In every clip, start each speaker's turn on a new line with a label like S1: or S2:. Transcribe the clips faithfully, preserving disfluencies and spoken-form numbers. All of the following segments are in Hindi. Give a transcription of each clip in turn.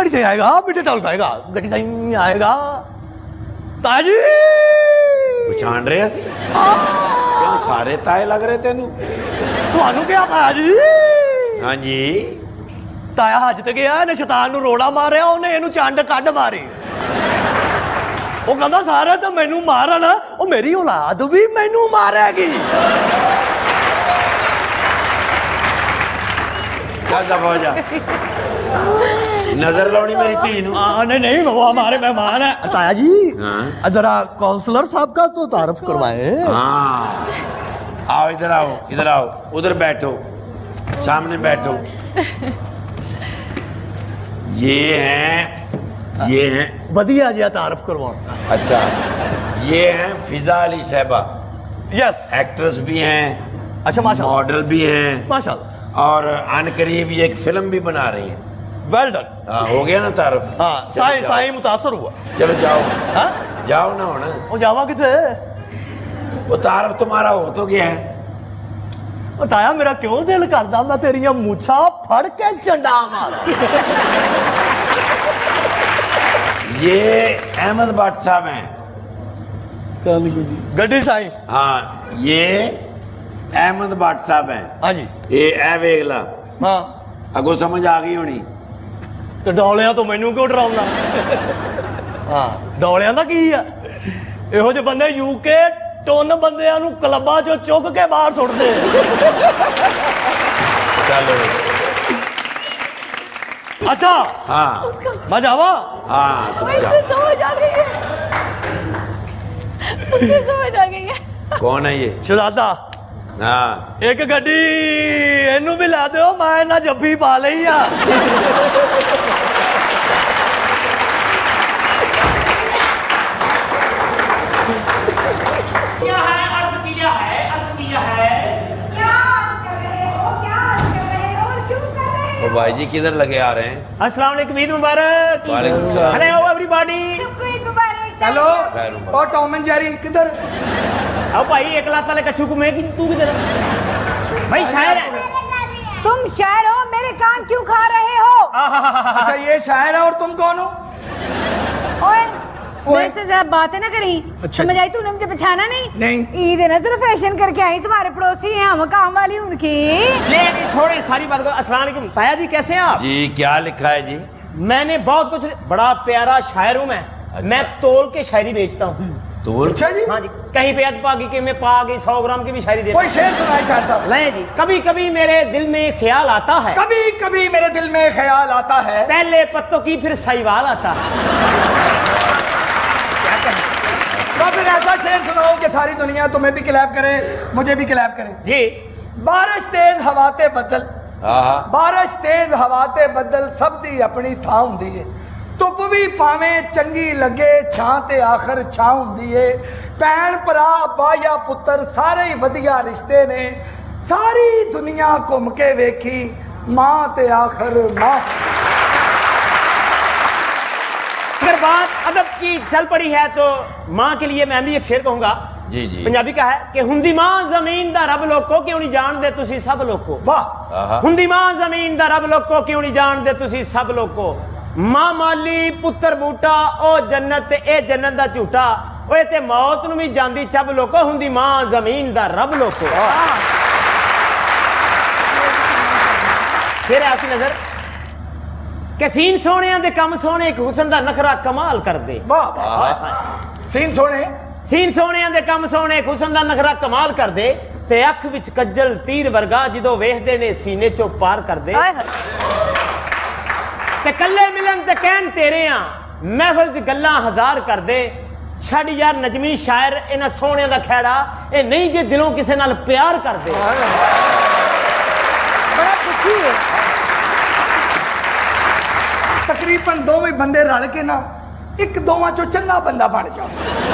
S1: से आएगा बेटे चावल खाएगा गड्डी साईं आएगा ताजी
S2: पछाण रहे सी क्यों सारे ताए लग रहे तेनू
S1: ਤੁਹਾਨੂੰ क्या ताया जी
S2: हाँ जी
S1: ताया हज ते गया ने शैतान ਨੂੰ ਰੋੜਾ ਮਾਰਿਆ ਉਹਨੇ ਇਹਨੂੰ ਚੰਡ ਕੱਢ ਮਾਰੀ ਉਹ ਕਹਿੰਦਾ ਸਾਰੇ ਤਾਂ ਮੈਨੂੰ ਮਾਰਨ ਉਹ ਮੇਰੀ ਔਲਾਦ ਵੀ ਮੈਨੂੰ ਮਾਰੇਗੀ
S2: क्या दफा हो जा नजर लाउनी मेरी धी नू
S1: नहीं नहीं वो हमारे मेहमान है ताया जी जरा काउंसलर साहब का तो तारुफ करवाए
S2: हाँ आओ इधर आओ इधर आओ उधर बैठो सामने बैठो ये हैं ये हैं
S1: बढ़िया जी तारुफ करवाओ
S2: अच्छा ये हैं फिजा अली साहबा
S1: यस
S2: एक्ट्रेस भी हैं
S1: अच्छा माशाल्लाह
S2: मॉडल भी हैं
S1: माशाल्लाह और
S2: अन करीब ये एक फिल्म भी बना रही है
S1: वेल डन
S2: हाँ हो गया ना तारुफ
S1: हाँ साईं साईं मुतासर हुआ
S2: चलो जाओ
S1: हाँ
S2: जाओ ना होना
S1: वो जावा किथे
S2: वो तारुफ तुम्हारा हो तो गया है
S1: ताया मेरा क्यों दिल करदा मैं तेरियां मूछा फड़ के चंडा मारा
S2: ये अहमद भट्ट साहब हैं
S1: गड्डी साईं
S2: हाँ ये अहमद भट्ट साहब हैं
S1: हाँ जी
S2: ये ए वेख ला
S1: हाँ
S2: अगो समझ आ गई होनी
S1: तो डोलियां तो मैनू क्यों डराउंदा हाँ डोलियां दा की है ਇਹੋ ਜਿਹੇ ਬੰਦੇ यूके टोन ਬੰਦਿਆਂ ਨੂੰ ਕਲੱਬਾਂ ਚੋਂ ਚੁੱਕ ਕੇ ਬਾਹਰ ਸੁੱਟਦੇ
S2: चलो
S1: अच्छा
S2: हाँ
S1: मैं जावा
S2: हाँ तुम जाओ
S3: समझ आ गई है मुझे समझ आ गई है
S2: कौन है ये
S1: शहजादा
S2: हाँ
S1: एक गड्डी इनू भी ला दो मैं ना जब्बी पा लई आ
S4: क्या है अर्ज किया है अर्ज किया है
S3: क्या कर रहे हो क्या कर रहे हो और क्यों कर रहे हो
S2: और भाई जी किधर लगे आ रहे हैं
S4: अस्सलाम वालेकुम ईद मुबारक
S2: वालेकुम सलाम
S4: हेलो एवरीबॉडी
S3: सबको ईद मुबारक
S5: हेलो
S2: खैर मुबारक।
S5: और टॉम एंड जेरी किधर
S4: अब भाई एक लात वाले कच्छू को मैं कि तू किधर है? भाई शायर है
S3: तुम शायर हो मेरे कान क्यों खा रहे हो
S5: अच्छा ये शायर है और तुम कौन हो
S3: ओए
S5: ओए।
S3: वैसे ज्यादा बातें ना करी
S5: अच्छा।
S3: समझ आई तूने मुझे पहचाना नहीं
S5: नहीं।
S3: ईद है ना जरा फैशन करके आई तुम्हारे पड़ोसी हैं हम काम वाली उनकी
S4: ले नहीं छोड़े सारी बात को अस्सलाम वालेकुम ताया जी कैसे हैं आप
S2: जी क्या लिखा है जी
S4: मैंने बहुत कुछ बड़ा प्यारा शायर हूँ मैं
S2: अच्छा।
S4: मैं तोल के शायरी बेचता हूँ
S2: तो
S5: अच्छा जी
S4: हाँ जी कहीं पे अध पागी के में पा गई सौ ग्राम की भी शायरी देता
S5: कोई शेर सुनाए शायर साहब
S4: ले जी कभी कभी मेरे दिल में ख्याल आता है
S5: कभी कभी मेरे दिल में ख्याल आता है
S4: पहले पत्तों की फिर सहीवाल आता है क्या कहें
S5: तो फिर ऐसा शेर सुनाओ कि सारी दुनिया तुम्हें भी क्लैप करे मुझे भी क्लैप करे
S4: जी
S5: बारिश तेज हवाते बदल
S2: हाँ
S5: बारिश तेज हवाते बदल सब दी अपनी थां हुंदी है धुप भी भावें चंगी लगे छां ते आखिर छां हुंदी है भैन भरा बाया पुत्र सारे ही वधिया रिश्ते ने सारी दुनिया घूम के वेखी मां ते आखिर मां
S4: अगर बात अदब की चल पड़ी है तो माँ के लिए मैं भी एक शेर कहूंगा
S2: जी जी
S4: पंजाबी का है कि हुंदी मां जमीन दा रब लोको क्यों नहीं जानदे तुसी सब लोको
S5: वाह
S2: आहा।
S4: हुंदी मां जमीन दा रब लोको क्यों नहीं जानदे तुसी सब लोको मां माली पुत्र बूटा ओ जन्नत ते ए जन्नत दा झूठा ओए ते मौत नु भी जांदी चब लोको हुंदी मां जमीन दा रब लोको फिर आपकी नजर कि सीन सोने दे कम सोने एक हुस्न दा नखरा कमाल कर दे
S5: वाह वाह सीन सोने
S4: सीन सोने दे कम सोने एक हुस्न दा नखरा कमाल कर दे ते अख विच कज्जल तीर वर्गा जिदों वेखदे ने सीने चों पार कर दे
S3: हाय हाय
S4: ते कल्ले मिलन ते कहन तेरे आ महफिल च गल्लां हजार कर दे छड़ यार नजमी शायर इन्हां सोहणियां दा खैड़ा ए नहीं जे दिलों किसे नाल प्यार कर दे
S3: बड़ा दुखी है
S5: तकरीबन दोवें बंदे रल के ना एक दोवां चो चंगा बंदा बन जाओ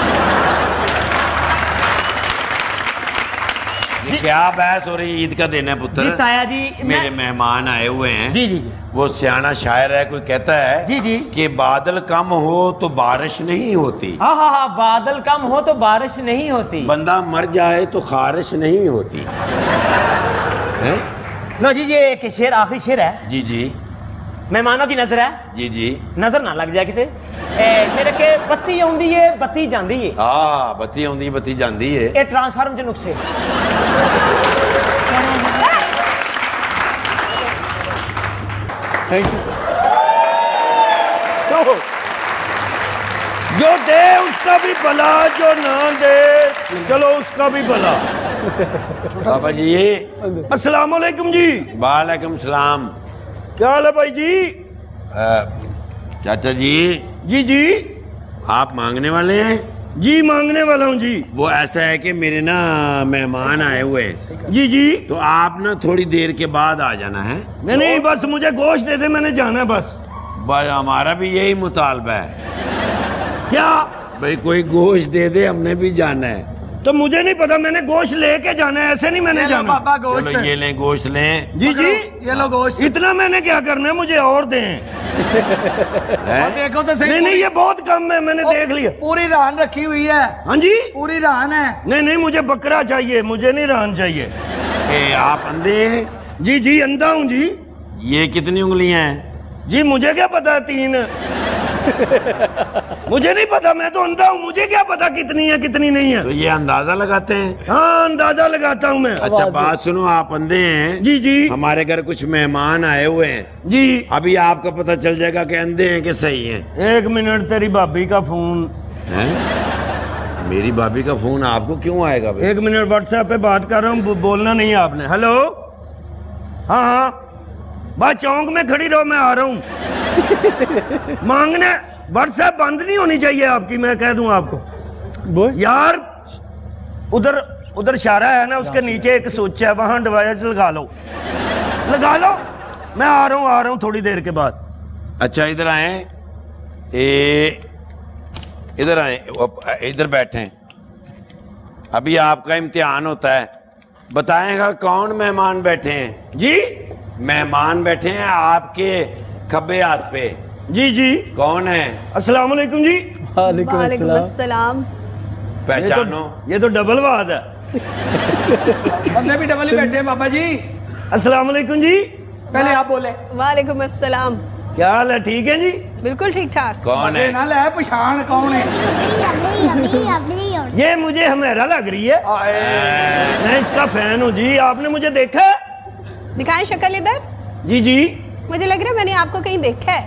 S2: ये क्या बहस हो रही ईद का दिन है पुत्र
S4: जी ताया जी
S2: मेरे
S4: मैं-
S2: मेहमान आए हुए हैं
S4: जी जी जी
S2: वो सियाना शायर है कोई कहता है
S4: जी, जी।
S2: कि बादल कम हो तो बारिश नहीं होती
S4: हाँ हाँ हाँ बादल कम हो तो बारिश नहीं होती
S2: बंदा मर जाए तो खारिश नहीं होती है?
S4: लो जी ये एक शेर आखिरी शेर है
S2: जी जी
S4: मेहमानों की नजर है
S2: जी जी
S4: नजर ना लग जाए किते शेर के बत्ती आउंदी है बत्ती जांदी है
S2: हाँ बत्ती आउंदी बत्ती जांदी है
S4: ये ट्रांसफार्म च नुक्से
S1: थैंक यू सर। तो जो दे उसका भी भला, जो ना दे चलो उसका भी भला।
S2: बाबा जी
S1: अस्सलाम वालेकुम जी।
S2: वालेकुम सलाम।
S1: क्या हाल है भाई जी?
S2: आ, चाचा जी
S1: जी जी
S2: आप मांगने वाले हैं?
S1: जी मांगने वाला हूँ जी।
S2: वो ऐसा है कि मेरे ना मेहमान आए हुए हैं
S1: जी जी।
S2: तो आप ना थोड़ी देर के बाद आ जाना है।
S1: नहीं नहीं बस मुझे गोश्त दे दे, मैंने जाना है बस।
S2: बस हमारा भी यही मुतालबा है।
S1: क्या
S2: भाई कोई गोश्त दे दे, हमने भी जाना है।
S1: तो मुझे नहीं पता, मैंने गोश्त लेके जाना है, ऐसे नहीं मैंने जाना।
S5: बाबा गोश्त
S2: चलो ये लें गोश्त लें।
S1: जी जी
S5: ये लो गोश्त।
S1: इतना मैंने क्या करना है, मुझे और दें।
S2: हैं?
S5: देखो तो सही।
S1: नहीं नहीं ये बहुत कम है, मैंने देख लिया।
S5: पूरी रान रखी हुई है।
S1: हाँ जी
S5: पूरी रान है।
S1: नहीं नहीं मुझे बकरा चाहिए, मुझे नहीं रान चाहिए।
S2: ए, आप अंधे हैं?
S1: जी जी अंधा हूँ जी।
S2: ये कितनी उंगलियां हैं?
S1: जी मुझे क्या पता, तीन। मुझे नहीं पता, मैं तो अंधा हूँ, मुझे क्या पता कितनी है कितनी नहीं है।
S2: तो ये अंदाजा लगाते हैं?
S1: हाँ अंदाजा लगाता हूँ मैं।
S2: अच्छा बात सुनो, आप अंधे हैं?
S1: जी जी
S2: हमारे घर कुछ मेहमान आए हुए हैं
S1: जी।
S2: अभी आपको पता चल जाएगा कि अंधे हैं कि सही हैं।
S1: एक मिनट, तेरी भाभी का फोन।
S2: हैं? मेरी भाभी का फोन आपको क्यों आएगा भाई?
S1: एक मिनट, व्हाट्सएप पे बात कर रहा हूँ, बोलना नहीं है आपने। हेलो हाँ हाँ बस चौंक में खड़ी रहो, मैं आ रहा हूँ। मांगने व्हाट्सएप बंद नहीं होनी चाहिए आपकी, मैं कह दूं आपको। बोल यार, उधर उधर इशारा है ना, उसके नीचे एक स्विच है, वहां डिवाइस लगा लो लगा लो। मैं आ रहा हूँ आ रहा हूँ थोड़ी देर के बाद।
S2: अच्छा इधर आए, ए इधर आए, इधर बैठे। अभी आपका इम्तिहान होता है, बताएगा कौन मेहमान बैठे हैं?
S1: जी
S2: मेहमान बैठे हैं आपके खब्बे हाथ पे।
S1: जी जी
S2: कौन है?
S1: अस्सलाम वालेकुम जी।
S3: वालेकुम अस्सलाम।
S2: पहचानो।
S1: ये तो डबल बात है।
S5: हमने भी डबल ही बैठे हैं बाबा जी।
S1: अस्सलाम वालेकुम जी।
S5: पहले आप बोले।
S3: वालेकुम अस्सलाम।
S1: क्या हाल है? ठीक है जी
S3: बिल्कुल ठीक ठाक।
S2: कौन है?
S5: ना ले पहचान कौन है?
S1: ये मुझे हमेरा लग रही है, मैं इसका फैन हूँ जी। आपने मुझे देखा है?
S3: दिखाएं शक्ल इधर।
S1: जी जी
S3: मुझे लग रहा है मैंने आपको कहीं देखा है।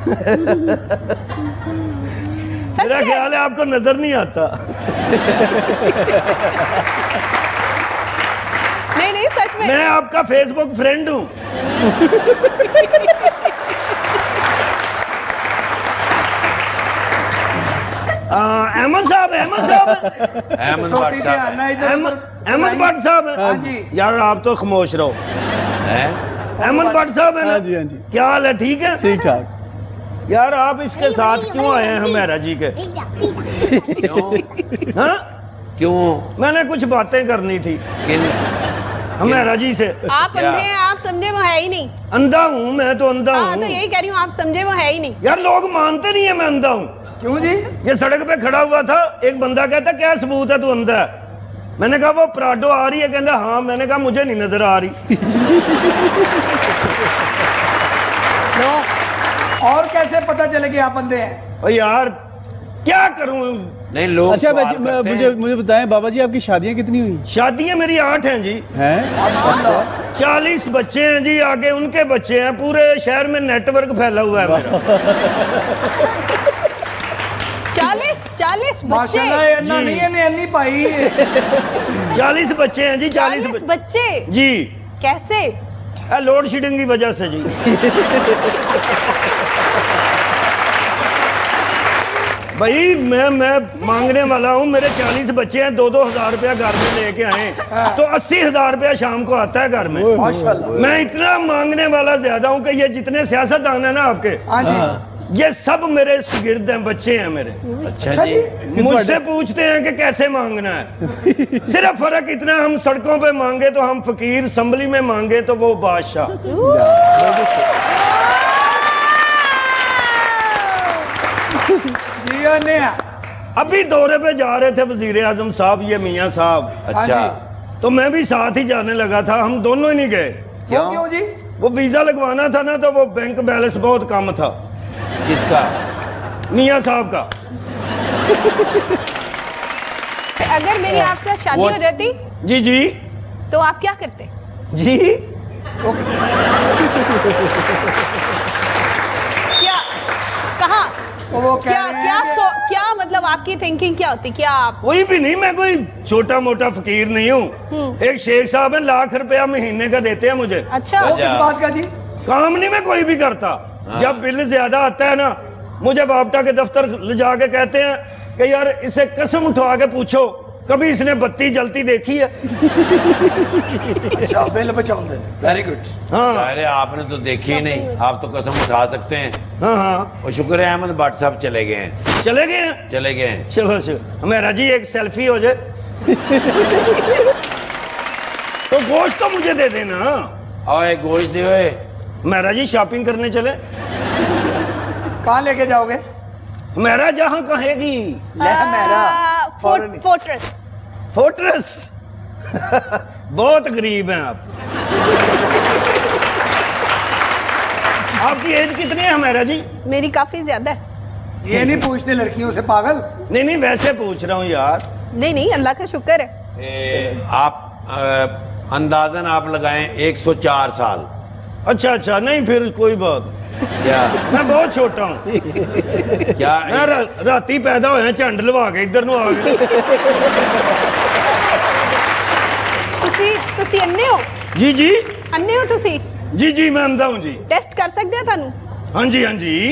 S3: सच
S1: मेरा
S3: में?
S1: ख्याल है आपको नजर नहीं आता।
S3: नहीं नहीं सच में।
S1: मैं आपका फेसबुक फ्रेंड हूँ। अहमद साहब अहमद साहब
S2: अहमद
S5: सोटी
S2: भट्ट
S5: पे
S2: साहब
S5: आना इधर
S1: अहमद
S5: उधर
S1: अहमद भट्ट साहब है।
S5: हाँ जी।
S1: यार आप तो खामोश रहो।
S2: हैं?
S1: अहमद भट्ट साहब है ना?
S6: हाँ जी हाँ जी
S1: क्या हाल है? ठीक है
S6: ठीक ठाक।
S1: यार आप इसके साथ क्यों आए हैं हमेरा जी के?
S2: क्यों?
S1: हाँ
S2: क्यों?
S1: मैंने कुछ बातें करनी थी
S2: किन?
S1: हमेरा जी से।
S3: आप
S2: क्या?
S3: अंधे हैं, आप समझे वो है ही नहीं।
S1: अंधा हूँ मैं, तो अंधा
S3: हाँ तो
S1: हूँ
S3: यही कह रही हूँ, आप समझे वो है ही नहीं।
S1: यार। लोग मानते नहीं है मैं अंधा हूँ।
S5: क्यों जी?
S1: ये सड़क पे खड़ा हुआ था, एक बंदा कहता क्या सबूत है तू अंधा है? मैंने कहा वो पराडो आ रही है, कहता हाँ। मैंने कहा मुझे नहीं नजर आ रही।
S3: नो
S5: और कैसे पता चले कि आप अंधे हैं?
S1: ओ यार क्या करूं?
S2: नहीं लोग
S6: अच्छा
S2: सवाल
S6: बाजी-
S2: करते
S6: मुझे
S2: हैं।
S6: मुझे बताएं बाबा जी, आपकी शादियां कितनी हुई
S1: शादियां मेरी आठ हैं जी।
S6: हैं?
S1: चालीस बच्चे हैं जी, आगे उनके बच्चे हैं, पूरे शहर में नेटवर्क फैला हुआ है मेरा।
S3: चालीस चालीस बच्चे।
S5: माशाल्लाह ये अन्ना नहीं है ने अन्नी पाई है।
S1: चालीस बच्चे हैं जी, चालीस
S3: चालीस
S1: बच्चे
S3: बच्चे
S1: जी।
S3: कैसे?
S1: आ, लोड शेडिंग की वजह से जी। भाई मैं मैं मांगने वाला हूँ, मेरे चालीस बच्चे हैं, दो दो हजार रुपया घर में लेके आए तो अस्सी हजार रुपया शाम को आता है घर में।
S5: माशाल्लाह।
S1: मैं इतना मांगने वाला ज्यादा हूँ कि ये जितने सियासतदान है ना आपके,
S5: हाँ जी।
S1: ये सब मेरे शागिर्द हैं, बच्चे हैं मेरे।
S5: अच्छा जी।
S1: मुझसे पूछते हैं कि कैसे मांगना है। सिर्फ फर्क इतना, हम सड़कों पे मांगे तो हम फकीर, असम्बली में मांगे तो वो बादशाह।
S5: जी अन्ने
S1: अभी दौरे पे जा रहे थे वजीर आजम साहब, ये मियाँ साहब।
S2: अच्छा
S1: तो मैं भी साथ ही जाने लगा था, हम दोनों ही नहीं गए।
S5: क्यों क्यों जी?
S1: वो वीजा लगवाना था ना, तो वो बैंक बैलेंस बहुत कम था।
S2: किसका?
S1: मियाँ साहब का।
S7: अगर मेरी आपसे शादी
S2: वो-
S7: हो जाती
S1: जी जी
S7: तो आप क्या करते?
S1: जी
S7: क्या कहाँ
S5: वो कह
S7: क्या
S5: रहे
S7: क्या
S5: हैं कि-
S7: सो, क्या मतलब आपकी थिंकिंग क्या होती? क्या आप
S1: कोई भी नहीं, मैं कोई छोटा मोटा फकीर नहीं हूँ। एक शेख साहब है, लाख रुपया महीने का देते हैं मुझे।
S7: अच्छा
S5: वो किस बात का जी?
S1: काम नहीं मैं कोई भी करता। जब बिल ज्यादा आता है ना, मुझे वापटा के दफ्तर ले जाके कहते हैं कि यार इसे कसम उठा के पूछो कभी इसने बत्ती जलती देखी है।
S5: अच्छा, बिल बचाਉਂਦੇ ਨੇ। Very good.
S1: हाँ
S2: अरे आपने तो देखी ही नहीं, आप तो कसम उठा सकते हैं।
S1: हाँ हाँ
S2: और शुक्र है अहमद भट्ट साहब चले गए हैं।
S1: चले गए हैं।
S2: चले गए हैं।
S1: चलो चलो मेरा जी एक सेल्फी हो जाए। तो गोश्त तो मुझे दे देना।
S2: और एक गोश्त दे हुए।
S1: मेरा जी शॉपिंग करने चले।
S5: कहाँ लेके जाओगे?
S1: मेरा जहाँ कहेगी।
S5: ले मेरा
S7: फोर्ट, फोर्ट्रेस।
S1: फोर्ट्रेस। बहुत गरीब हैं आप। आपकी एज कितनी है मेरा जी?
S7: मेरी काफी ज्यादा है।
S5: ये नहीं पूछते लड़कियों से पागल।
S1: नहीं नहीं वैसे पूछ रहा हूँ यार।
S7: नहीं नहीं अल्लाह का शुक्र है।
S2: ए, आप अ, अंदाजन आप लगाएं एक सौ चार साल।
S1: अच्छा अच्छा, नहीं फिर कोई बात।
S2: क्या?
S1: मैं बहुत छोटा हूँ।
S2: क्या?
S1: मैं रा, राती पैदा होया झंड लवा के इधर नु आ गए।
S7: ਤੁਸੀਂ ਤੁਸੀਂ ਅੰਨੇ ਹੋ?
S1: जी जी
S7: ਅੰਨੇ ਹੋ ਤੁਸੀਂ?
S1: जी जी मैं अंधा हूँ जी।
S7: ਟੈਸਟ ਕਰ ਸਕਦੇ ਆ ਤੁਹਾਨੂੰ?
S1: हाँ जी हाँ जी।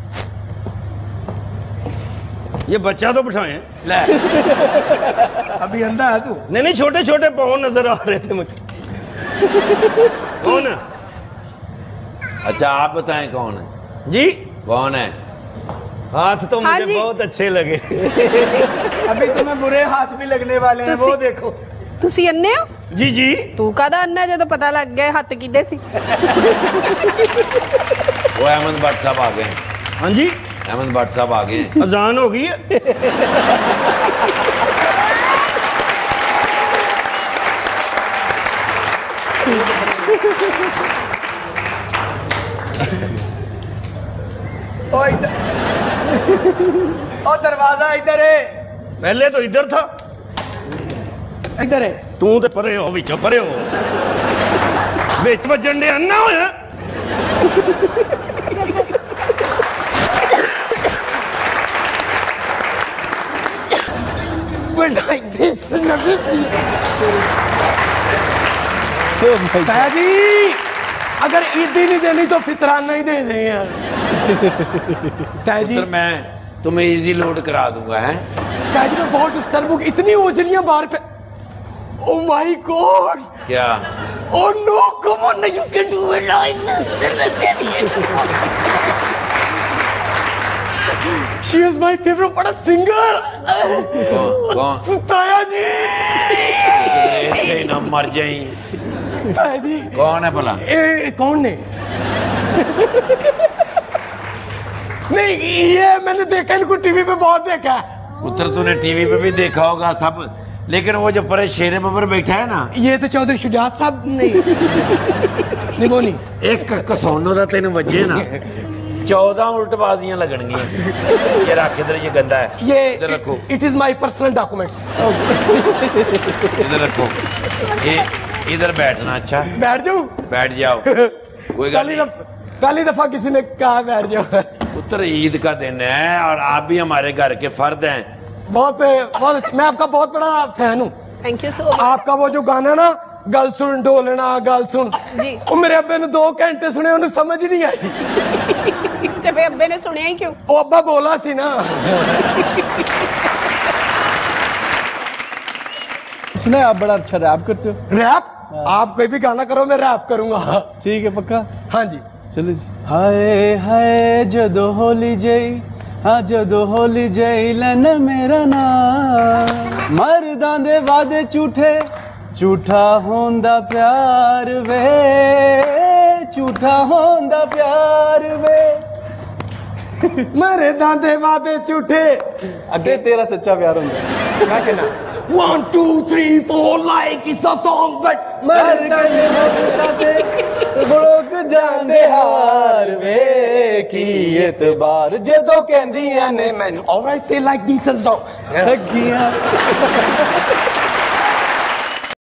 S1: ये बच्चा तो बिठाए।
S5: ले अभी अंधा है तू?
S1: नहीं नहीं छोटे छोटे पाँव नजर आ रहे थे मुझे। कौन है?
S2: अच्छा आप बताएं कौन है?
S1: जी
S2: कौन है?
S1: हाथ तो
S7: हाँ
S1: मुझे
S7: जी।
S1: बहुत अच्छे लगे।
S5: अभी तुम्हें बुरे हाथ भी लगने वाले हैं, वो
S7: तुसी-
S5: देखो।
S7: ਤੁਸੀਂ ਅੰਨੇ ਹੋ?
S1: जी जी
S7: ਤੂੰ ਕਾਹਦਾ ਅੰਨਾ ਜਦੋਂ ਪਤਾ ਲੱਗ ਗਿਆ ਹੱਥ ਕਿੱਦੇ ਸੀ?
S2: वो अहमद भट्ट साहब आ गए हैं।
S1: हाँ जी
S2: अहमद भट्ट साहब आ गए हैं।
S1: अजान हो गई है।
S5: ओ इधर, ओ दरवाजा इधर है।
S1: पहले तो इधर था।
S5: इधर है।
S1: तू तो परे हो विचों परे हो। विच वजन दे अन्ना होया।
S8: ताया जी अगर ईदी नहीं देनी तो फितराना ही दे दें यार। ताया जी
S2: पुत्र मैं तुम्हें इजी लोड करा दूंगा है।
S8: ताया जी मैं बहुत डिस्टर्ब हूँ, इतनी ओझलियां बाहर पे। Oh my god.
S2: क्या?
S8: Oh no come on you can do it like this. She is my favourite what a singer.
S2: कौन? कौन?
S8: ताया जी
S2: ऐसे ना मर जाई।
S8: ताया जी
S2: कौन है भला?
S8: ए कौन ने? नहीं ये मैंने देखा, इनको टीवी पे बहुत देखा है।
S2: पुत्र तूने टीवी पे भी देखा होगा सब, लेकिन वो जो परे शेरे पर बैठा है ना,
S8: ये तो चौधरी शुजात साहब नहीं नहीं वो नहीं।
S2: एक कसौनो दा तेन वजे ना चौदह उल्टबाजियां लगनगियां। ये रख इधर, ये गंदा है।
S8: ये
S2: इधर रखो,
S8: it is my personal documents.
S2: इधर रखो। ये इधर बैठना। अच्छा
S8: बैठ जाऊं?
S2: बैठ जाओ, कोई गल
S8: पहली
S2: नहीं।
S8: दफ, पहली दफा किसी ने कहा बैठ जाओ।
S2: पुत्र ईद का दिन है और आप भी हमारे घर के फर्द हैं।
S8: बहुत बहुत मैं आपका बहुत बड़ा फैन हूँ।
S7: Thank you so much.
S8: आपका वो जो गाना ना, गल सुन डोलना गल सुन,
S7: जी।
S8: वो मेरे अब्बे ने दो घंटे सुने, उन्हें समझ ही नहीं आई।
S7: ਤੇ ਫੇ ਅੱਬੇ ਨੇ ਸੁਣਿਆ ਹੀ ਕਿਉਂ?
S8: वो अब्बा बोला सी ना।
S6: सुना है आप बड़ा अच्छा रैप करते हो।
S8: रैप? आप कोई भी गाना करो, मैं रैप करूंगा।
S6: ठीक है पक्का।
S8: हाँ जी।
S6: चलो जी। हाय हाय जदो होली जई, हाँ जदो होली जई लन मेरा नाम, मर्दां दे वादे झूठे, झूठा होंदा प्यार वे, झूठा होंदा प्यार वे।
S8: मेरे दादे वादे झूठे,
S6: अगे तेरा सच्चा प्यार होंदा।
S8: क्या कहना? One, two, three, four, like it's a song, but
S6: मर्दां दे वादे ਕੰਨਾਂ ਦੇ ਹਾਰ ਵੇ ਕੀ ਇਤਬਾਰ ਜਦੋਂ ਕਹਿੰਦੀਆਂ ਨੇ ਮੈਨੂੰ
S8: All right, say like this and so.
S6: ਠੱਗੀਆਂ